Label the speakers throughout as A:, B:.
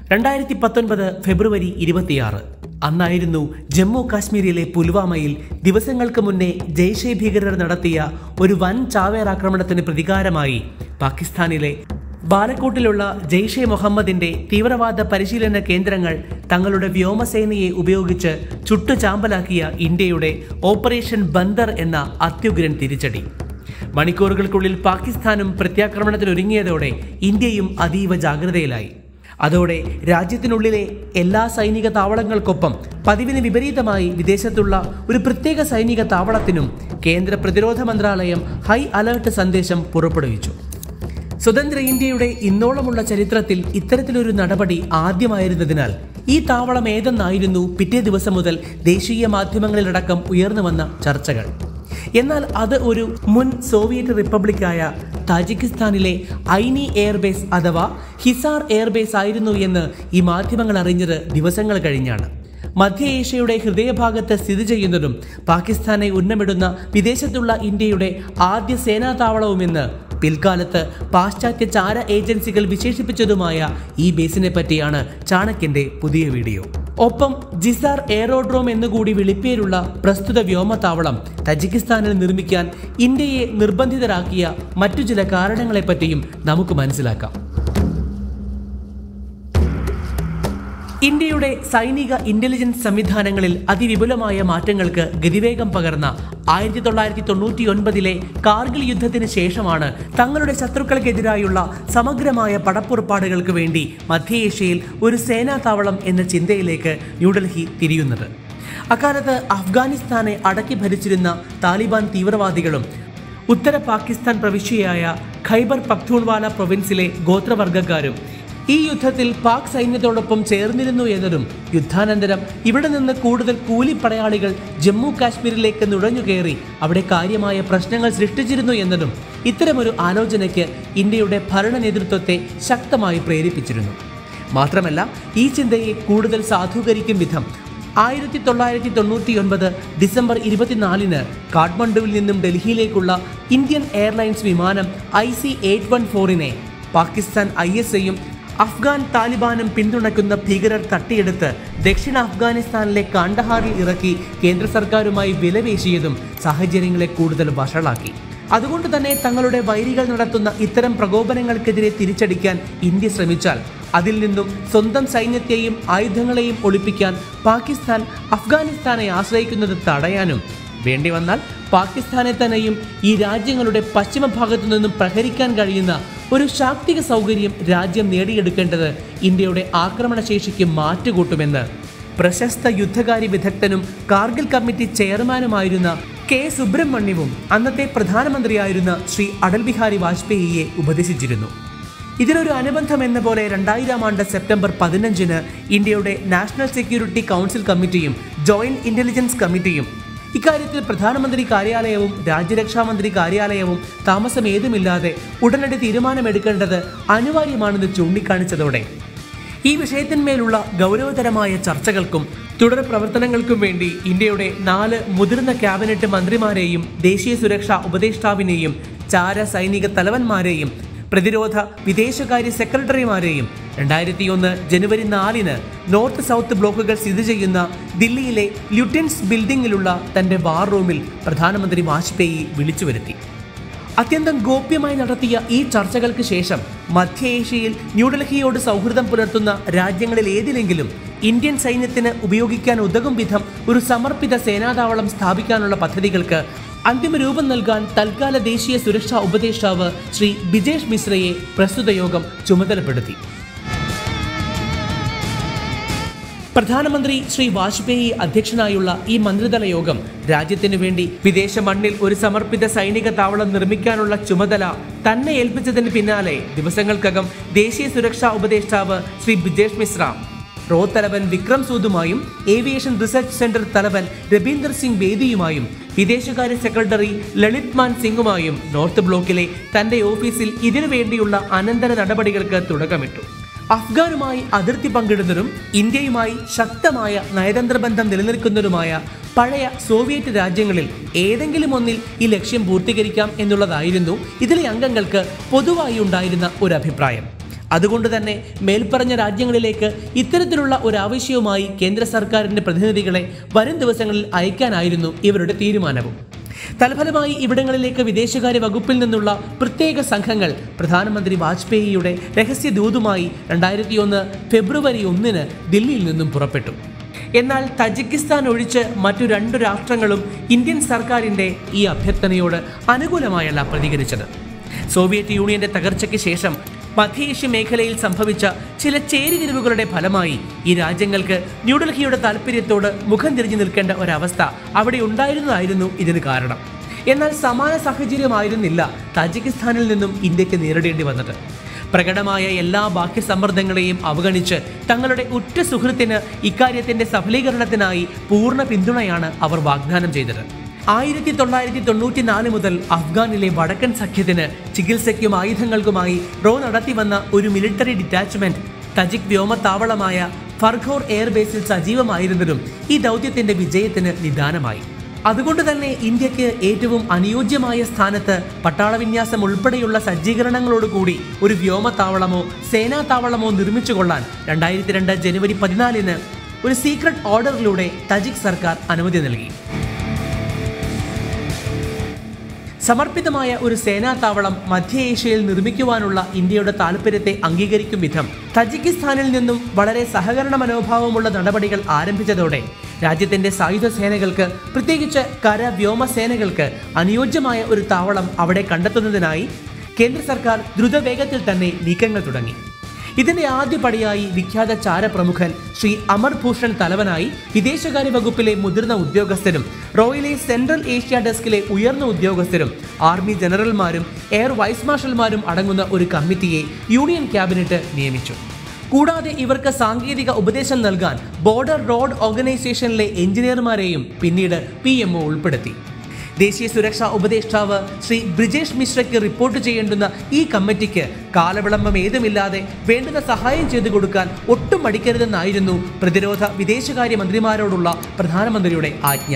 A: 2019 ഫെബ്രുവരി 26 അന്നായിരുന്നു ജമ്മു കാശ്മീരിലെ പുൽവാമയിൽ ദിവസങ്ങൾക്ക് മുന്നേ ജയ്ഷെ ഭീകരർ നടത്തിയ ഒരു വൻ ചാവേറാക്രമണത്തിന് പ്രതികാരമായി പാകിസ്ഥാനിലെ ബാലക്കോട്ടിലുള്ള ജയ്ഷെ മുഹമ്മദിന്റെ തീവ്രവാദ പരിശീലന കേന്ദ്രങ്ങൾ തങ്ങളുടെ വ്യോമസേനയെ ഉപയോഗിച്ച് ചുട്ടുചാമ്പലാക്കിയ ഇന്ത്യയുടെ ഓപ്പറേഷൻ ബന്ദർ എന്ന അത്യുഗ്രൻ തിരിച്ചടി. മണിക്കൂറുകൾക്കുള്ളിൽ പാകിസ്ഥാനും പ്രത്യാക്രമണത്തിനൊരുങ്ങിയതോടെ ഇന്ത്യയും അതീവ ജാഗ്രതയിലായി. അതോടെ രാജ്യത്തിനുള്ളിലെ എല്ലാ സൈനിക താവളങ്ങൾക്കൊപ്പം പതിവിന് വിപരീതമായി വിദേശത്തുള്ള ഒരു പ്രത്യേക സൈനിക താവളത്തിനും കേന്ദ്ര പ്രതിരോധ മന്ത്രാലയം ഹൈ അലർട്ട് സന്ദേശം പുറപ്പെടുവിച്ചു. സ്വതന്ത്ര ഇന്ത്യയുടെ ഇന്നോളമുള്ള ചരിത്രത്തിൽ ഇത്തരത്തിലൊരു നടപടി ആദ്യമായിരുന്നതിനാൽ ഈ താവളം ഏതെന്നായിരുന്നു പിറ്റേ ദിവസം മുതൽ ദേശീയ മാധ്യമങ്ങളിലടക്കം ഉയർന്നു വന്ന ചർച്ചകൾ. എന്നാൽ അത് ഒരു മുൻ സോവിയറ്റ് റിപ്പബ്ലിക്കായ താജിക്കിസ്ഥാനിലെ ഐനി എയർബേസ് അഥവാ ഹിസാർ എയർബേസ് ആയിരുന്നു എന്ന് ഈ മാധ്യമങ്ങൾ അറിഞ്ഞത് ദിവസങ്ങൾ കഴിഞ്ഞാണ്. മധ്യ ഏഷ്യയുടെ ഹൃദയഭാഗത്ത് സ്ഥിതി ചെയ്യുന്നതും പാകിസ്ഥാനെ ഉന്നമിടുന്ന വിദേശത്തുള്ള ഇന്ത്യയുടെ ആദ്യ സേനാതാവളവുമെന്ന് പിൽക്കാലത്ത് പാശ്ചാത്യ ചാര ഏജൻസികൾ വിശേഷിപ്പിച്ചതുമായ ഈ ബേസിനെ പറ്റിയാണ് ചാണക്യന്റെ പുതിയ വീഡിയോ. ഒപ്പം ജിസാർ എയറോഡ്രോം എന്നുകൂടി വിളിപ്പേരുള്ള പ്രസ്തുത വ്യോമതാവളം തജിക്കിസ്ഥാനിൽ നിർമ്മിക്കാൻ ഇന്ത്യയെ നിർബന്ധിതരാക്കിയ മറ്റു ചില കാരണങ്ങളെപ്പറ്റിയും നമുക്ക് മനസ്സിലാക്കാം. ഇന്ത്യയുടെ സൈനിക ഇന്റലിജൻസ് സംവിധാനങ്ങളിൽ അതിവിപുലമായ മാറ്റങ്ങൾക്ക് ഗതിവേഗം പകർന്ന 1999 കാർഗിൽ യുദ്ധത്തിന് ശേഷമാണ് തങ്ങളുടെ ശത്രുക്കൾക്കെതിരായുള്ള സമഗ്രമായ പടപ്പുറപ്പാടുകൾക്ക് വേണ്ടി മധ്യേഷ്യയിൽ ഒരു സേനാതാവളം എന്ന ചിന്തയിലേക്ക് ന്യൂഡൽഹി തിരിയുന്നത്. അക്കാലത്ത് അഫ്ഗാനിസ്ഥാനെ അടക്കി ഭരിച്ചിരുന്ന താലിബാൻ തീവ്രവാദികളും ഉത്തര പാകിസ്ഥാൻ പ്രവിശ്യയായ ഖൈബർ പഖ്തൂൺവാല പ്രൊവിൻസിലെ ഗോത്രവർഗ്ഗക്കാരും ഈ യുദ്ധത്തിൽ പാക് സൈന്യത്തോടൊപ്പം ചേർന്നിരുന്നു എന്നതും യുദ്ധാനന്തരം ഇവിടെ നിന്ന് കൂടുതൽ കൂലിപ്പടയാളികൾ ജമ്മു കാശ്മീരിലേക്ക് നുഴഞ്ഞുകയറി അവിടെ കാര്യമായ പ്രശ്നങ്ങൾ സൃഷ്ടിച്ചിരുന്നു എന്നതും ഇത്തരമൊരു ആലോചനയ്ക്ക് ഇന്ത്യയുടെ ഭരണ നേതൃത്വത്തെ ശക്തമായി പ്രേരിപ്പിച്ചിരുന്നു. മാത്രമല്ല ഈ ചിന്തയെ കൂടുതൽ സാധൂകരിക്കും വിധം 1999 ഡിസംബർ 24 കാഠ്മണ്ഡുവിൽ നിന്നും ഡൽഹിയിലേക്കുള്ള ഇന്ത്യൻ എയർലൈൻസ് വിമാനം IC-814 പാകിസ്ഥാൻ ISIയും അഫ്ഗാൻ താലിബാനും പിന്തുണയ്ക്കുന്ന ഭീകരർ തട്ടിയെടുത്ത് ദക്ഷിണ അഫ്ഗാനിസ്ഥാനിലെ കാണ്ഡഹാറിൽ ഇറക്കി കേന്ദ്ര സർക്കാരുമായി വിലപേശിയതും സാഹചര്യങ്ങളെ കൂടുതൽ വഷളാക്കി. അതുകൊണ്ട് തന്നെ തങ്ങളുടെ വൈരികൾ നടത്തുന്ന ഇത്തരം പ്രകോപനങ്ങൾക്കെതിരെ തിരിച്ചടിക്കാൻ ഇന്ത്യ ശ്രമിച്ചാൽ അതിൽ നിന്നും സ്വന്തം സൈന്യത്തെയും ആയുധങ്ങളെയും ഒളിപ്പിക്കാൻ പാകിസ്ഥാൻ അഫ്ഗാനിസ്ഥാനെ ആശ്രയിക്കുന്നത് തടയാനും വേണ്ടി വന്നാൽ പാകിസ്ഥാനെ തന്നെയും ഈ രാജ്യങ്ങളുടെ പശ്ചിമ ഭാഗത്തു നിന്നും പ്രഹരിക്കാൻ കഴിയുന്ന ഒരു ശാക്തിക സൗകര്യം രാജ്യം നേടിയെടുക്കേണ്ടത് ഇന്ത്യയുടെ ആക്രമണശേഷിക്ക് മാറ്റുകൂട്ടുമെന്ന് പ്രശസ്ത യുദ്ധകാരി വിദഗ്ധനും കാർഗിൽ കമ്മിറ്റി ചെയർമാനുമായിരുന്ന കെ സുബ്രഹ്മണ്യവും അന്നത്തെ പ്രധാനമന്ത്രിയായിരുന്ന ശ്രീ അടൽ ബിഹാരി വാജ്പേയിയെ ഉപദേശിച്ചിരുന്നു. ഇതിനൊരു അനുബന്ധം എന്ന പോലെ 2000 സെപ്റ്റംബർ 15 ഇന്ത്യയുടെ നാഷണൽ സെക്യൂരിറ്റി കൗൺസിൽ കമ്മിറ്റിയും ജോയിന്റ് ഇന്റലിജൻസ് കമ്മിറ്റിയും ഇക്കാര്യത്തിൽ പ്രധാനമന്ത്രി കാര്യാലയവും രാജ്യരക്ഷാമന്ത്രി കാര്യാലയവും താമസം ഏതുമില്ലാതെ ഉടനടി തീരുമാനമെടുക്കേണ്ടത് അനിവാര്യമാണെന്ന് ചൂണ്ടിക്കാണിച്ചതോടെ ഈ വിഷയത്തിന്മേലുള്ള ഗൗരവതരമായ ചർച്ചകൾക്കും തുടർ പ്രവർത്തനങ്ങൾക്കും വേണ്ടി ഇന്ത്യയുടെ 4 മുതിർന്ന ക്യാബിനറ്റ് മന്ത്രിമാരെയും ദേശീയ സുരക്ഷാ ഉപദേഷ്ടാവിനെയും ചാര സൈനിക തലവന്മാരെയും പ്രതിരോധ വിദേശകാര്യ സെക്രട്ടറിമാരെയും 2001 ജനുവരി 4 നോർത്ത് സൗത്ത് ബ്ലോക്കുകൾ സ്ഥിതി ചെയ്യുന്ന ദില്ലിയിലെ ല്യൂട്ടൻസ് ബിൽഡിംഗിലുള്ള തന്റെ വാർ റൂമിൽ പ്രധാനമന്ത്രി വാജ്പേയി വിളിച്ചു വരുത്തി. അത്യന്തം ഗോപ്യമായി നടത്തിയ ഈ ചർച്ചകൾക്ക് ശേഷം മധ്യ ഏഷ്യയിൽ ന്യൂഡൽഹിയോട് സൗഹൃദം പുലർത്തുന്ന രാജ്യങ്ങളിൽ ഏതിലെങ്കിലും ഇന്ത്യൻ സൈന്യത്തിന് ഉപയോഗിക്കാൻ ഉതകും വിധം ഒരു സമർപ്പിത സേനാതാവളം സ്ഥാപിക്കാനുള്ള പദ്ധതികൾക്ക് അന്തിമ രൂപം നൽകാൻ തൽക്കാല ദേശീയ സുരക്ഷാ ഉപദേഷ്ടാവ് ശ്രീ ബിജേഷ് മിശ്രയെ പ്രസ്തുത യോഗം ചുമതലപ്പെടുത്തി. പ്രധാനമന്ത്രി ശ്രീ വാജ്പേയി അധ്യക്ഷനായുള്ള ഈ മന്ത്രിതല യോഗം രാജ്യത്തിനു വേണ്ടി വിദേശ മണ്ണിൽ ഒരു സമർപ്പിത സൈനിക താവളം നിർമ്മിക്കാനുള്ള ചുമതല തന്നെ ഏൽപ്പിച്ചതിന് പിന്നാലെ ദിവസങ്ങൾക്കകം ദേശീയ സുരക്ഷാ ഉപദേഷ്ടാവ് ശ്രീ ബിജേഷ് മിശ്ര റോ തലവൻ വിക്രം സൂദുമായും ഏവിയേഷൻ റിസർച്ച് സെന്റർ തലവൻ രബീന്ദർ സിംഗ് ബേദിയുമായും വിദേശകാര്യ സെക്രട്ടറി ലളിത് മാൻ സിംഗുമായും നോർത്ത് ബ്ലോക്കിലെ തന്റെ ഓഫീസിൽ ഇതിനുവേണ്ടിയുള്ള അനന്തര നടപടികൾക്ക് തുടക്കമിട്ടു. അഫ്ഗാനുമായി അതിർത്തി പങ്കിടുന്നതും ഇന്ത്യയുമായി ശക്തമായ നയതന്ത്ര ബന്ധം നിലനിൽക്കുന്നതുമായ പഴയ സോവിയറ്റ് രാജ്യങ്ങളിൽ ഏതെങ്കിലും ഒന്നിൽ ഈ ലക്ഷ്യം പൂർത്തീകരിക്കാം എന്നുള്ളതായിരുന്നു ഇതിലെ അംഗങ്ങൾക്ക് പൊതുവായി ഉണ്ടായിരുന്ന ഒരു അഭിപ്രായം. അതുകൊണ്ട് തന്നെ മേൽപ്പറഞ്ഞ രാജ്യങ്ങളിലേക്ക് ഇത്തരത്തിലുള്ള ഒരു ആവശ്യവുമായി കേന്ദ്ര സർക്കാരിൻ്റെ പ്രതിനിധികളെ വരും ദിവസങ്ങളിൽ അയക്കാനായിരുന്നു ഇവരുടെ തീരുമാനവും. തൽഫലമായി ഇവിടങ്ങളിലേക്ക് വിദേശകാര്യ വകുപ്പിൽ നിന്നുള്ള പ്രത്യേക സംഘങ്ങൾ പ്രധാനമന്ത്രി വാജ്പേയിയുടെ രഹസ്യദൂതുമായി 2001 ഫെബ്രുവരി 1 ദില്ലിയിൽ നിന്നും പുറപ്പെട്ടു. എന്നാൽ തജിക്കിസ്ഥാൻ ഒഴിച്ച് മറ്റു 2 രാഷ്ട്രങ്ങളും ഇന്ത്യൻ സർക്കാരിൻ്റെ ഈ അഭ്യർത്ഥനയോട് അനുകൂലമായല്ല പ്രതികരിച്ചത്. സോവിയറ്റ് യൂണിയന്റെ തകർച്ചയ്ക്ക് ശേഷം മധ്യേഷ്യ മേഖലയിൽ സംഭവിച്ച ചില ചേരിതിരിവുകളുടെ ഫലമായി ഈ രാജ്യങ്ങൾക്ക് ന്യൂഡൽഹിയുടെ താൽപ്പര്യത്തോട് മുഖം തിരിഞ്ഞു നിൽക്കേണ്ട ഒരവസ്ഥ അവിടെ ഉണ്ടായിരുന്നതായിരുന്നു ഇതിന് കാരണം. എന്നാൽ സമാന സാഹചര്യമായിരുന്നില്ല താജിക്കിസ്ഥാനിൽ നിന്നും ഇന്ത്യക്ക് നേരിടേണ്ടി വന്നത്. പ്രകടമായ എല്ലാ ബാഹ്യ സമ്മർദ്ദങ്ങളെയും അവഗണിച്ച് തങ്ങളുടെ ഉറ്റ സുഹൃത്തിന് ഇക്കാര്യത്തിന്റെ സഫലീകരണത്തിനായി പൂർണ്ണ പിന്തുണയാണ് അവർ വാഗ്ദാനം ചെയ്തത്. 1994 മുതൽ അഫ്ഗാനിലെ വടക്കൻ സഖ്യത്തിന് ചികിത്സയ്ക്കും ആയുധങ്ങൾക്കുമായി നടത്തിവന്ന ഒരു മിലിറ്ററി ഡിറ്റാച്ച്മെന്റ് തജിക് വ്യോമത്താവളമായ ഫർഖോർ എയർബേസിൽ സജീവമായിരുന്നതും ഈ ദൗത്യത്തിന്റെ വിജയത്തിന് നിദാനമായി. അതുകൊണ്ട് തന്നെ ഇന്ത്യക്ക് ഏറ്റവും അനുയോജ്യമായ സ്ഥാനത്ത് പട്ടാളവിന്യാസം ഉൾപ്പെടെയുള്ള സജ്ജീകരണങ്ങളോടുകൂടി ഒരു വ്യോമത്താവളമോ സേനാതാവളമോ നിർമ്മിച്ചുകൊള്ളാൻ 2002 ജനുവരി 14 ഒരു സീക്രട്ട് ഓർഡറിലൂടെ തജിക് സർക്കാർ അനുമതി നൽകി. സമർപ്പിതമായ ഒരു സേനാതാവളം മധ്യ ഏഷ്യയിൽ നിർമ്മിക്കുവാനുള്ള ഇന്ത്യയുടെ താൽപ്പര്യത്തെ അംഗീകരിക്കും വിധം തജിക്കിസ്ഥാനിൽ നിന്നും വളരെ സഹകരണ മനോഭാവമുള്ള നടപടികൾ ആരംഭിച്ചതോടെ രാജ്യത്തിന്റെ സായുധ സേനകൾക്ക്, പ്രത്യേകിച്ച് കര വ്യോമസേനകൾക്ക് അനുയോജ്യമായ ഒരു താവളം അവിടെ കണ്ടെത്തുന്നതിനായി കേന്ദ്ര സർക്കാർ ദ്രുതവേഗത്തിൽ തന്നെ നീക്കങ്ങൾ തുടങ്ങി. ഇതിന്റെ ആദ്യപടിയായി വിഖ്യാത ചാരപ്രമുഖൻ ശ്രീ അമർ ഭൂഷൺ തലവനായി വിദേശകാര്യ വകുപ്പിലെ മുതിർന്ന ഉദ്യോഗസ്ഥരും റോയിലെ സെൻട്രൽ ഏഷ്യ ഡെസ്കിലെ ഉയർന്ന ഉദ്യോഗസ്ഥരും ആർമി ജനറൽമാരും എയർ വൈസ് മാർഷൽമാരും അടങ്ങുന്ന ഒരു കമ്മിറ്റിയെ യൂണിയൻ ക്യാബിനറ്റ് നിയമിച്ചു. കൂടാതെ ഇവർക്ക് സാങ്കേതിക ഉപദേശം നൽകാൻ ബോർഡർ റോഡ് ഓർഗനൈസേഷനിലെ എഞ്ചിനീയർമാരെയും പിന്നീട് PMO ഉൾപ്പെടുത്തി. ദേശീയ സുരക്ഷാ ഉപദേഷ്ടാവ് ശ്രീ ബ്രിജേഷ് മിശ്രയ്ക്ക് റിപ്പോർട്ട് ചെയ്യേണ്ടുന്ന ഈ കമ്മിറ്റിക്ക് കാലവിളംബം ഏതുമില്ലാതെ വേണ്ടുന്ന സഹായം ചെയ്തു കൊടുക്കാൻ ഒട്ടും മടിക്കരുതെന്നായിരുന്നു പ്രതിരോധ വിദേശകാര്യ മന്ത്രിമാരോടുള്ള പ്രധാനമന്ത്രിയുടെ ആജ്ഞ.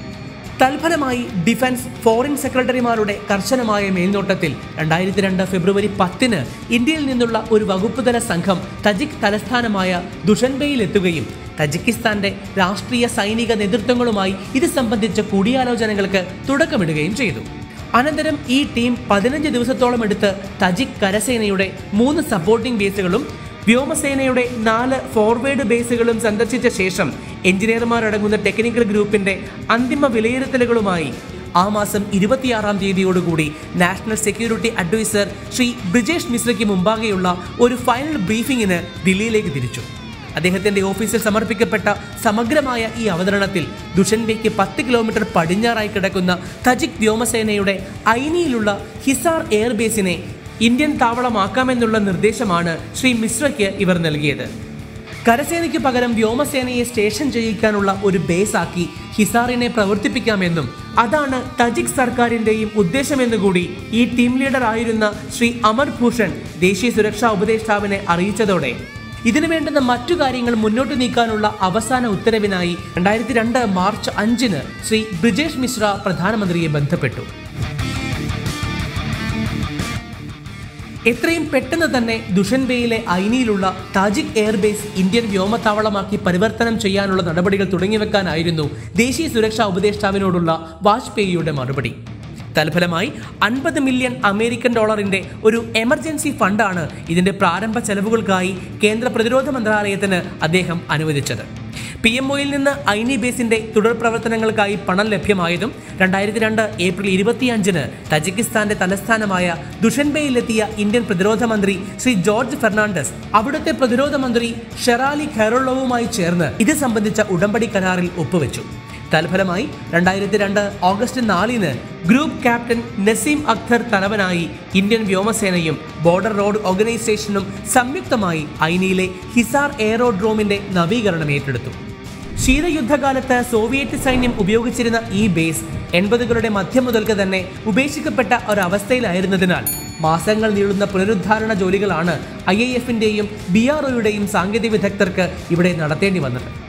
A: തൽഫലമായി ഡിഫൻസ്, ഫോറിൻ സെക്രട്ടറിമാരുടെ കർശനമായ മേൽനോട്ടത്തിൽ 2002 ഫെബ്രുവരി 10 ഇന്ത്യയിൽ നിന്നുള്ള ഒരു വകുപ്പുതല സംഘം തജിക് തലസ്ഥാനമായ ദുഷൻബെയിൽ എത്തുകയും തജിക്കിസ്ഥാന്റെ രാഷ്ട്രീയ സൈനിക നേതൃത്വങ്ങളുമായി ഇത് സംബന്ധിച്ച കൂടിയാലോചനകൾക്ക് തുടക്കമിടുകയും ചെയ്തു. അനന്തരം ഈ ടീം 15 ദിവസത്തോളം എടുത്ത് തജിക് കരസേനയുടെ 3 സപ്പോർട്ടിംഗ് ബേസുകളും വ്യോമസേനയുടെ 4 ഫോർവേഡ് ബേസുകളും സന്ദർശിച്ച ശേഷം എഞ്ചിനീയർമാരടങ്ങുന്ന ടെക്നിക്കൽ ഗ്രൂപ്പിന്റെ അന്തിമ വിലയിരുത്തലുകളുമായി ആ മാസം 26-ാം തീയതിയോടുകൂടി national security adviser Shri Brijesh മിശ്രയ്ക്ക് മുമ്പാകെയുള്ള ഒരു ഫൈനൽ ബ്രീഫിംഗിന് ദില്ലിയിലേക്ക് തിരിച്ചു. അദ്ദേഹത്തിന്റെ ഓഫീസിൽ സമർപ്പിക്കപ്പെട്ട സമഗ്രമായ ഈ അവതരണത്തിൽ ദുഷൻബെയ്ക്ക് 10 കിലോമീറ്റർ പടിഞ്ഞാറായി കിടക്കുന്ന തജിക് വ്യോമസേനയുടെ ഐനിയിലുള്ള ഹിസാർ എയർബേസിനെ ഇന്ത്യൻ താവളമാക്കാമെന്നുള്ള നിർദ്ദേശമാണ് ശ്രീ മിശ്രയ്ക്ക് ഇവർ നൽകിയത്. കരസേനയ്ക്ക് പകരം വ്യോമസേനയെ സ്റ്റേഷൻ ചെയ്യിക്കാനുള്ള ഒരു ബേസാക്കി ഹിസാറിനെ പ്രവർത്തിപ്പിക്കാമെന്നും അതാണ് തജിക് സർക്കാരിന്റെയും ഉദ്ദേശമെന്നുകൂടി ഈ ടീം ലീഡർ ആയിരുന്ന ശ്രീ അമർ ഭൂഷൺ ദേശീയ സുരക്ഷാ ഉപദേഷ്ടാവിനെ അറിയിച്ചതോടെ ഇതിനു വേണ്ടുന്ന മറ്റു കാര്യങ്ങൾ മുന്നോട്ട് നീക്കാനുള്ള അവസാന ഉത്തരവിനായി 2002 മാർച്ച് 5 ശ്രീ ബ്രിജേഷ് മിശ്ര പ്രധാനമന്ത്രിയെ ബന്ധപ്പെട്ടു. എത്രയും പെട്ടെന്ന് തന്നെ ദുഷൻബെയിലെ ഐനിയിലുള്ള താജിക് എയർബേസ് ഇന്ത്യൻ വ്യോമത്താവളമാക്കി പരിവർത്തനം ചെയ്യാനുള്ള നടപടികൾ തുടങ്ങിവെക്കാനായിരുന്നു ദേശീയ സുരക്ഷാ ഉപദേഷ്ടാവിനോടുള്ള വാജ്പേയിയുടെ മറുപടി. തൽഫലമായി $50 മില്യൺ ഒരു എമർജൻസി ഫണ്ടാണ് ഇതിന്റെ പ്രാരംഭ ചെലവുകൾക്കായി കേന്ദ്ര പ്രതിരോധ മന്ത്രാലയത്തിന് അദ്ദേഹം അനുവദിച്ചത്. PMOയിൽ നിന്ന് ഐനി ബേസിന്റെ തുടർ പ്രവർത്തനങ്ങൾക്കായി പണം ലഭ്യമായതും 2002 ഏപ്രിൽ 25 തജിക്കിസ്ഥാന്റെ തലസ്ഥാനമായ ദുഷൻബെയിലെത്തിയ ഇന്ത്യൻ പ്രതിരോധ മന്ത്രി ശ്രീ ജോർജ് ഫെർണാണ്ടസ് അവിടുത്തെ പ്രതിരോധ മന്ത്രി ഷെറാലി ഖൈറുള്ളവുമായി ചേർന്ന് ഇത് സംബന്ധിച്ച ഉടമ്പടി കരാറിൽ ഒപ്പുവെച്ചു. തൽഫലമായി 2002 August 4 group captain Naseem Akhtar തലവനായി ഇന്ത്യൻ വ്യോമസേനയും ബോർഡർ റോഡ് ഓർഗനൈസേഷനും സംയുക്തമായി ഐനിയിലെ ഹിസാർ എയറോഡ്രോമിന്റെ നവീകരണം ഏറ്റെടുത്തു. ശീതയുദ്ധകാലത്ത് സോവിയറ്റ് സൈന്യം ഉപയോഗിച്ചിരുന്ന ഈ ബേസ് 80കളുടെ മധ്യം മുതൽക്ക് തന്നെ ഉപേക്ഷിക്കപ്പെട്ട ഒരവസ്ഥയിലായിരുന്നതിനാൽ മാസങ്ങൾ നീളുന്ന പുനരുദ്ധാരണ ജോലികളാണ് IAF-ന്റെയും BRO-യുടെയും സാങ്കേതിക വിദഗ്ധർക്ക് ഇവിടെ നടത്തേണ്ടി വന്നത്.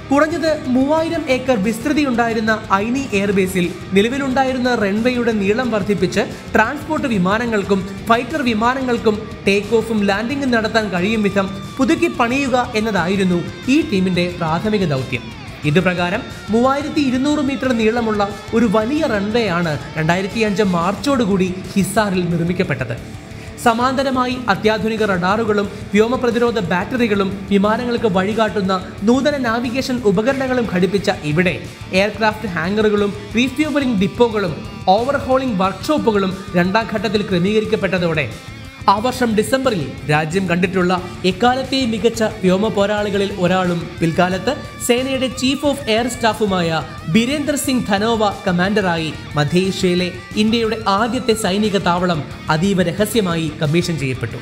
A: കുറഞ്ഞത് 3000 ഏക്കർ വിസ്തൃതിയുണ്ടായിരുന്ന ഐനി എയർബേസിൽ നിലവിലുണ്ടായിരുന്ന റൺവേയുടെ നീളം വർദ്ധിപ്പിച്ച് ട്രാൻസ്പോർട്ട് വിമാനങ്ങൾക്കും ഫൈറ്റർ വിമാനങ്ങൾക്കും ടേക്ക് ഓഫും ലാൻഡിംഗും നടത്താൻ കഴിയും വിധം പുതുക്കി പണിയുക എന്നതായിരുന്നു ഈ ടീമിന്റെ പ്രാഥമിക ദൗത്യം. ഇതുപ്രകാരം 3200 മീറ്റർ നീളമുള്ള ഒരു വലിയ റൺവേ ആണ് 2005 മാർച്ചോടുകൂടി ഹിസാറിൽ നിർമ്മിക്കപ്പെട്ടത്. സമാന്തരമായി അത്യാധുനിക റഡാറുകളും വ്യോമപ്രതിരോധ ബാറ്ററികളും വിമാനങ്ങൾക്ക് വഴികാട്ടുന്ന നൂതന നാവിഗേഷൻ ഉപകരണങ്ങളും ഘടിപ്പിച്ച ഇവിടെ എയർക്രാഫ്റ്റ് ഹാങ്ങറുകളും റീഫ്യൂവലിംഗ് ഡിപ്പോകളും ഓവർഹോളിംഗ് വർക്ക്ഷോപ്പുകളും രണ്ടാം ഘട്ടത്തിൽ ക്രമീകരിക്കപ്പെട്ടതോടെ ആ വർഷം ഡിസംബറിൽ രാജ്യം കണ്ടിട്ടുള്ള എക്കാലത്തെയും മികച്ച വ്യോമ പോരാളികളിൽ ഒരാളും പിൽക്കാലത്ത് സേനയുടെ ചീഫ് ഓഫ് എയർ സ്റ്റാഫുമായ ബിരേന്ദർ സിംഗ് ധനോവ കമാൻഡറായി മധ്യേഷ്യയിലെ ഇന്ത്യയുടെ ആദ്യത്തെ സൈനിക താവളം അതീവ രഹസ്യമായി കമ്മീഷൻ ചെയ്യപ്പെട്ടു.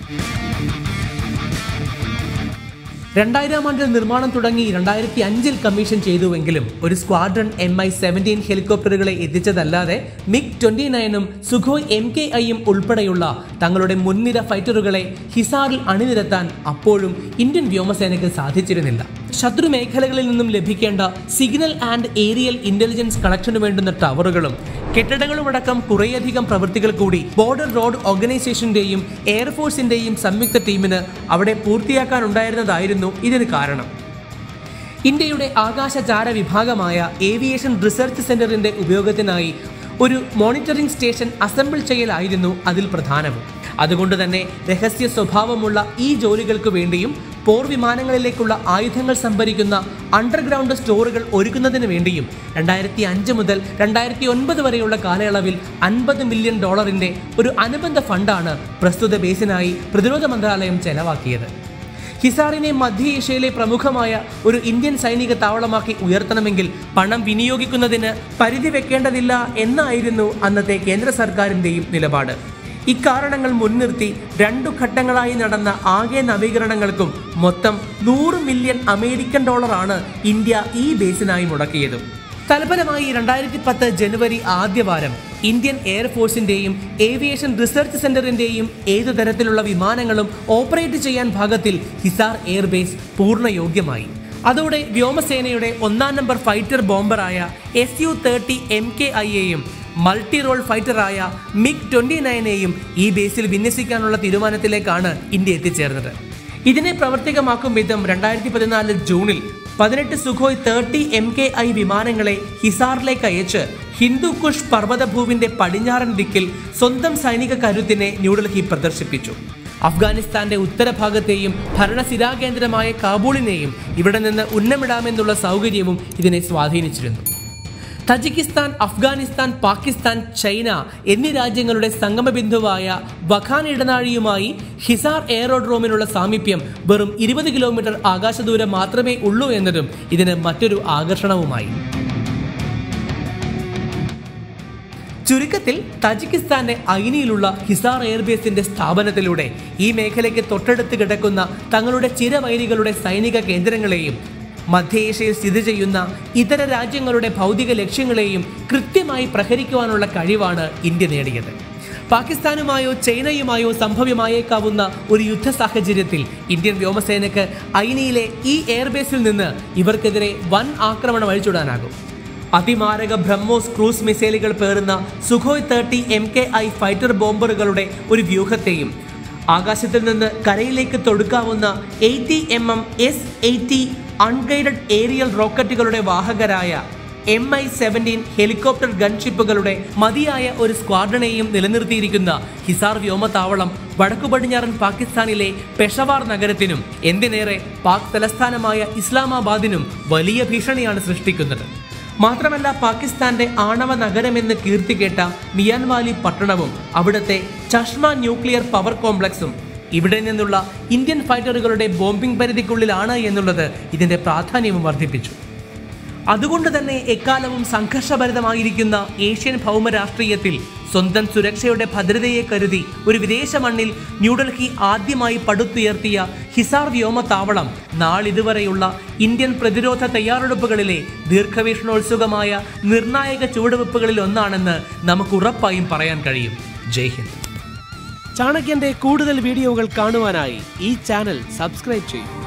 A: 2000 ആണ്ടിൽ നിർമ്മാണം തുടങ്ങി 2005 കമ്മീഷൻ ചെയ്തുവെങ്കിലും ഒരു സ്ക്വാഡ്രൺ Mi-17 ഹെലികോപ്റ്ററുകളെ എത്തിച്ചതല്ലാതെ MiG-29ഉം സുഖോയ് MKIയും ഉൾപ്പെടെയുള്ള തങ്ങളുടെ മുൻനിര ഫൈറ്ററുകളെ ഹിസാറിൽ അണിനിരത്താൻ അപ്പോഴും ഇന്ത്യൻ വ്യോമസേനയ്ക്ക് സാധിച്ചിരുന്നില്ല. ശത്രു മേഖലകളിൽ നിന്നും ലഭിക്കേണ്ട സിഗ്നൽ ആൻഡ് ഏരിയൽ ഇന്റലിജൻസ് കളക്ഷന് വേണ്ടുന്ന ടവറുകളും കെട്ടിടങ്ങളുമടക്കം കുറേയധികം പ്രവൃത്തികൾ കൂടി ബോർഡർ റോഡ് ഓർഗനൈസേഷന്റെയും എയർഫോഴ്സിന്റെയും സംയുക്ത ടീമിന് അവിടെ പൂർത്തിയാക്കാനുണ്ടായിരുന്നതായിരുന്നു ഇതിന് കാരണം. ഇന്ത്യയുടെ ആകാശചാര വിഭാഗമായ ഏവിയേഷൻ റിസർച്ച് സെന്ററിന്റെ ഉപയോഗത്തിനായി ഒരു മോണിറ്ററിംഗ് സ്റ്റേഷൻ അസംബിൾ ചെയ്യലായിരുന്നു അതിൽ പ്രധാനവും. അതുകൊണ്ട് തന്നെ രഹസ്യ സ്വഭാവമുള്ള ഈ ജോലികൾക്ക് വേണ്ടിയും പോർ വിമാനങ്ങളിലേക്കുള്ള ആയുധങ്ങൾ സംഭരിക്കുന്ന അണ്ടർഗ്രൗണ്ട് സ്റ്റോറുകൾ ഒരുക്കുന്നതിന് വേണ്ടിയും 2005 മുതൽ 2009 വരെയുള്ള കാലയളവിൽ $50 മില്യൺ ഒരു അനുബന്ധ ഫണ്ടാണ് പ്രസ്തുത ബേസിനായി പ്രതിരോധ മന്ത്രാലയം ചെലവാക്കിയത്. ഹിസാറിനെ മധ്യ ഏഷ്യയിലെ പ്രമുഖമായ ഒരു ഇന്ത്യൻ സൈനിക താവളമാക്കി ഉയർത്തണമെങ്കിൽ പണം വിനിയോഗിക്കുന്നതിന് പരിധി വെക്കേണ്ടതില്ല എന്നായിരുന്നു അന്നത്തെ കേന്ദ്ര സർക്കാരിൻ്റെയും നിലപാട്. ഇക്കാരണങ്ങൾ മുൻനിർത്തി 2 ഘട്ടങ്ങളായി നടന്ന ആകെ നവീകരണങ്ങൾക്കും മൊത്തം $100 മില്യൺ ഇന്ത്യ ഈ ബേസിനായി മുടക്കിയത്. തൽഫലമായി 2010 ജനുവരി ആദ്യവാരം ഇന്ത്യൻ എയർഫോഴ്സിന്റെയും ഏവിയേഷൻ റിസർച്ച് സെന്ററിന്റെയും ഏതു തരത്തിലുള്ള വിമാനങ്ങളും ഓപ്പറേറ്റ് ചെയ്യാൻ ഭാഗത്തിൽ ഹിസാർ എയർബേസ് പൂർണ്ണയോഗ്യമായി. അതോടെ വ്യോമസേനയുടെ 1ാം നമ്പർ ഫൈറ്റർ ബോംബറായ Su-30 MKIയെയും മൾട്ടി റോൾ ഫൈറ്ററായ MiG-29നെയും ഈ ബേസിൽ വിന്യസിക്കാനുള്ള തീരുമാനത്തിലേക്കാണ് ഇന്ത്യ എത്തിച്ചേർന്നത്. ഇതിനെ പ്രവർത്തികമാക്കും വിധം 2014 ജൂണിൽ 18 സുഖോയ് 30 MKI വിമാനങ്ങളെ ഹിസാറിലേക്ക് അയച്ച് ഹിന്ദുക്കുഷ് പർവ്വതഭൂവിന്റെ പടിഞ്ഞാറൻ ദിക്കിൽ സ്വന്തം സൈനിക കരുത്തിനെ ന്യൂഡൽഹി പ്രദർശിപ്പിച്ചു. അഫ്ഗാനിസ്ഥാന്റെ ഉത്തരഭാഗത്തെയും ഭരണസിരാകേന്ദ്രമായ കാബൂളിനെയും ഇവിടെ നിന്ന് ഉന്നമിടാമെന്നുള്ള സൗകര്യവും ഇതിനെ സ്വാധീനിച്ചിരുന്നു. തജിക്കിസ്ഥാൻ, അഫ്ഗാനിസ്ഥാൻ, പാകിസ്ഥാൻ, ചൈന എന്നീ രാജ്യങ്ങളുടെ സംഗമബിന്ദുവായ വഖാൻ ഇടനാഴിയുമായി ഹിസാർ എയറോഡ്രോമിനുള്ള സാമീപ്യം വെറും 20 കിലോമീറ്റർ ആകാശദൂരം മാത്രമേ ഉള്ളൂ എന്നതും ഇതിന് മറ്റൊരു ആകർഷണവുമായി. ചുരുക്കത്തിൽ തജിക്കിസ്ഥാന്റെ ഐനിയിലുള്ള ഹിസാർ എയർബേസിന്റെ സ്ഥാപനത്തിലൂടെ ഈ മേഖലയ്ക്ക് തൊട്ടടുത്ത് കിടക്കുന്ന തങ്ങളുടെ ചിരവൈരികളുടെ സൈനിക കേന്ദ്രങ്ങളെയും മധ്യ ഏഷ്യയിൽ സ്ഥിതി ചെയ്യുന്ന ഇതര രാജ്യങ്ങളുടെ ഭൗതിക ലക്ഷ്യങ്ങളെയും കൃത്യമായി പ്രഹരിക്കുവാനുള്ള കഴിവാണ് ഇന്ത്യ നേടിയത്. പാകിസ്ഥാനുമായോ ചൈനയുമായോ സംഭവ്യമായേക്കാവുന്ന ഒരു യുദ്ധ സാഹചര്യത്തിൽ ഇന്ത്യൻ വ്യോമസേനയ്ക്ക് ഐനിയിലെ ഈ എയർബേസിൽ നിന്ന് ഇവർക്കെതിരെ വൻ ആക്രമണം അഴിച്ചുവിടാനാകും. അതിമാരക ബ്രഹ്മോസ് ക്രൂസ് മിസൈലുകൾ പേറുന്ന സുഖോയ് 30 MKI ഫൈറ്റർ ബോംബറുകളുടെ ഒരു വ്യൂഹത്തെയും ആകാശത്തിൽ നിന്ന് കരയിലേക്ക് തൊടുക്കാവുന്ന 80 mm S-80 അൺഗൈഡഡ് ഏരിയൽ റോക്കറ്റുകളുടെ വാഹകരായ Mi-17 ഹെലികോപ്റ്റർ ഗൺഷിപ്പുകളുടെ മതിയായ ഒരു സ്ക്വാഡ്രണേയും നിലനിർത്തിയിരിക്കുന്ന ഹിസാർ വ്യോമതാവളം വടക്കു പടിഞ്ഞാറൻ പാകിസ്ഥാനിലെ പെഷവാർ നഗരത്തിനും എന്തിനേറെ പാക് തലസ്ഥാനമായ ഇസ്ലാമാബാദിനും വലിയ ഭീഷണിയാണ് സൃഷ്ടിക്കുന്നത്. മാത്രമല്ല, പാകിസ്ഥാന്റെ ആണവ നഗരമെന്ന് കീർത്തികേട്ട മിയാൻവാലി പട്ടണവും അവിടുത്തെ ചഷ്മ ന്യൂക്ലിയർ പവർ കോംപ്ലക്സും ഇവിടെ നിന്നുള്ള ഇന്ത്യൻ ഫൈറ്ററുകളുടെ ബോംബിംഗ് പരിധിക്കുള്ളിലാണ് എന്നുള്ളത് ഇതിന്റെ പ്രാധാന്യവും വർദ്ധിപ്പിച്ചു. അതുകൊണ്ട് തന്നെ എക്കാലവും സംഘർഷഭരിതമായിരിക്കുന്ന ഏഷ്യൻ ഭൗമരാഷ്ട്രീയത്തിൽ സ്വന്തം സുരക്ഷയുടെ ഭദ്രതയെ കരുതി ഒരു വിദേശ മണ്ണിൽ ന്യൂഡൽഹി ആദ്യമായി പടുത്തുയർത്തിയ ഹിസാർ വ്യോമതാവളം നാളിതുവരെയുള്ള ഇന്ത്യൻ പ്രതിരോധ തയ്യാറെടുപ്പുകളിലെ ദീർഘവീക്ഷണോത്സുകമായ നിർണായക ചുവടുവെപ്പുകളിൽ ഒന്നാണെന്ന് നമുക്ക് ഉറപ്പായും പറയാൻ കഴിയും. ജയ് ഹിന്ദ്. ചാണക്യന്റെ കൂടുതൽ വീഡിയോകൾ കാണുവാനായി ഈ ചാനൽ സബ്സ്ക്രൈബ് ചെയ്യൂ.